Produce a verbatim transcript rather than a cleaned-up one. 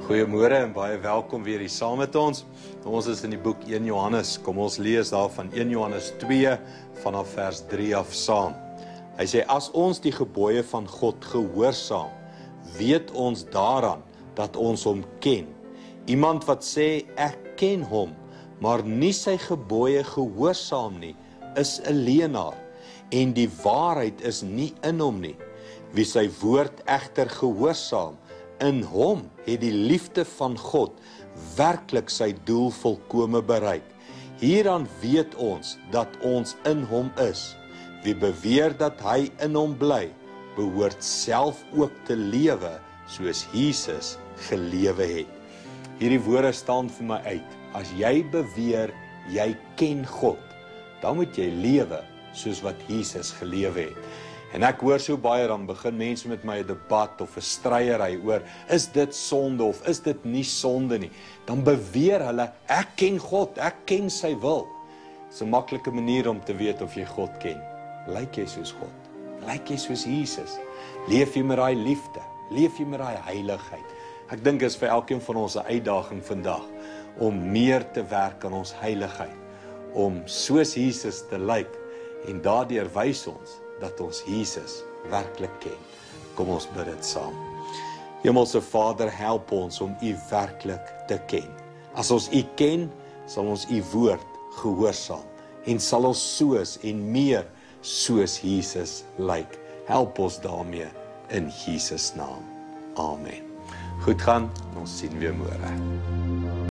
Goeiemôre en baie welkom weer hier saam met ons. Ons is in die boek een Johannes. Kom ons lees daar van een Johannes twee vanaf vers drie af saam. Hy sê, as ons die gebooie van God gehoorsaam, weet ons daaraan dat ons hom ken. Iemand wat sê, ek ken hom, maar nie sy gebooie gehoorsaam nie, is 'n leienaar, en die waarheid is nie in hom nie. Wie sy woord egter gehoorsaam, in hom het die liefde van God werklik sy doel volkome bereik. Hieraan weet ons dat ons in hom is. Wie beweer dat hy in hom bly, behoort self ook te lewe soos Jesus gelewe het. Hierdie woorde staan vir my uit. As jy beweer jy ken God, dan moet jy lewe soos wat Jesus gelewe het. En ek hoor so baie, dan begin mense met my 'n debat of 'n stryery oor, is dit sonde of is dit nie sonde nie? Dan beweer hulle, ek ken God, ek ken sy wil. Dis 'n maklike manier om te weet of jy God ken. Lyk jy soos God? Lyk jy soos Jesus? Leef jy met daai liefde? Leef jy met daai heiligheid? Ek dink is vir elkeen van ons 'n uitdaging vandag, om meer te werk aan ons heiligheid, om soos Jesus te lyk, en daardeur wys ons, dat ons Jesus werklik ken. Kom ons bid dit saam. Hemelse Vader, help ons om U werklik te ken. As ons U ken, sal ons U woord gehoorsaam, en sal ons soos en meer soos Jesus lyk. Help ons daarmee in Jesus naam. Amen. Goed gaan, ons sien weer môre.